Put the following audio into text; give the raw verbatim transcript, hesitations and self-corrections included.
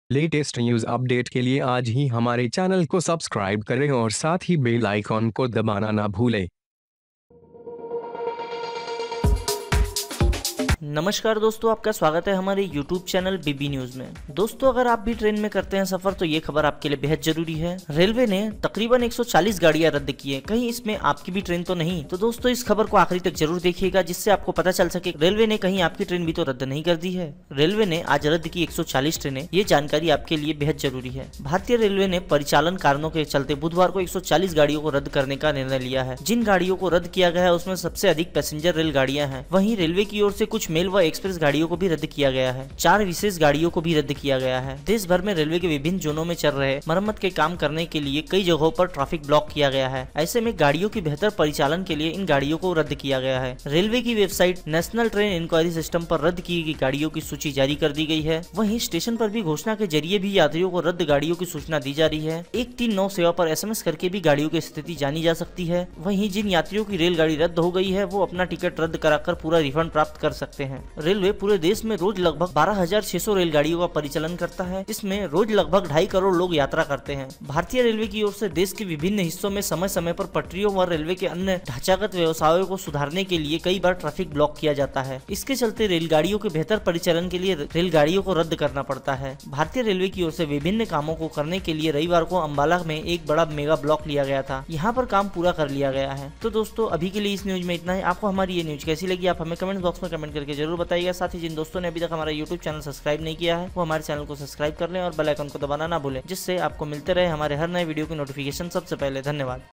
Latest news update के लिए आज ही हमारे चैनल को सब्सक्राइब करें और साथ ही बेल आइकॉन को दबाना ना भूलें। नमस्कार दोस्तों, आपका स्वागत है हमारे यूट्यूब चैनल बीबी न्यूज में। दोस्तों, अगर आप भी ट्रेन में करते हैं सफर तो ये खबर आपके लिए बेहद जरूरी है। रेलवे ने तकरीबन एक सौ चालीस गाड़ियां रद्द की है। कहीं इसमें आपकी भी ट्रेन तो नहीं? तो दोस्तों, इस खबर को आखिरी तक जरूर देखिएगा, जिससे आपको पता चल सके रेलवे ने कहीं आपकी ट्रेन भी तो रद्द नहीं कर दी है। रेलवे ने आज रद्द की एक सौ चालीस ट्रेनें, ये जानकारी आपके लिए बेहद जरूरी है। भारतीय रेलवे ने परिचालन कारणों के चलते बुधवार को एक सौ चालीस गाड़ियों को रद्द करने का निर्णय लिया है। जिन गाड़ियों को रद्द किया गया है उसमें सबसे अधिक पैसेंजर रेलगाड़ियां हैं। वहीं रेलवे की ओर से कुछ मेल व एक्सप्रेस गाड़ियों को भी रद्द किया गया है। चार विशेष गाड़ियों को भी रद्द किया गया है। देश भर में रेलवे के विभिन्न जोनों में चल रहे मरम्मत के काम करने के लिए कई जगहों पर ट्रैफिक ब्लॉक किया गया है। ऐसे में गाड़ियों की बेहतर परिचालन के लिए इन गाड़ियों को रद्द किया गया है। रेलवे की website national train enquiry system पर रद्द की गई गाड़ियों की सूची जारी कर दी गई है। वहीं स्टेशन पर भी घोषणा के जरिए भी यात्रियों को रद्द गाड़ियों की सूचना दी जा रही है। एक तीन नौ सेवा पर एसएमएस करके भी गाड़ियों की स्थिति जानी जा सकती है। वहीं जिन यात्रियों की रेलगाड़ी रद्द हो गई है वो अपना टिकट रद्द कराकर पूरा रिफंड प्राप्त कर सकते हैं। रेलवे पूरे देश में रोज लगभग बारह हजार छह सौ रेलगाड़ियों का परिचालन करता है। इसमें रोज लगभग ढाई करोड़ लोग यात्रा करते हैं। भारतीय रेलवे की ओर से देश के विभिन्न हिस्सों में समय समय पर पटरियों व रेलवे के अन्य ढांचागत व्यवसायों को सुधारने के लिए कई बार ट्रैफिक ब्लॉक किया जाता है। इसके चलते रेलगाड़ियों के बेहतर परिचालन के लिए रेलगाड़ियों को रद्द करना पड़ता है। भारतीय रेलवे की ओर से विभिन्न कामों को करने के लिए रविवार को अम्बाला में एक बड़ा मेगा ब्लॉक लिया गया था। यहाँ पर काम पूरा कर लिया गया है। तो दोस्तों, अभी के लिए इस न्यूज में इतना ही। आपको हमारी ये न्यूज कैसी लगी आप हमें कमेंट बॉक्स में कमेंट करके जरूर बताइएगा। साथ ही जिन दोस्तों ने अभी तक हमारा यूट्यूब चैनल सब्सक्राइब नहीं किया है वो हमारे चैनल को सब्सक्राइब कर लें और बेल आइकन को दबाना ना भूलें, जिससे आपको मिलते रहे हमारे हर नए वीडियो की नोटिफिकेशन सबसे पहले। धन्यवाद।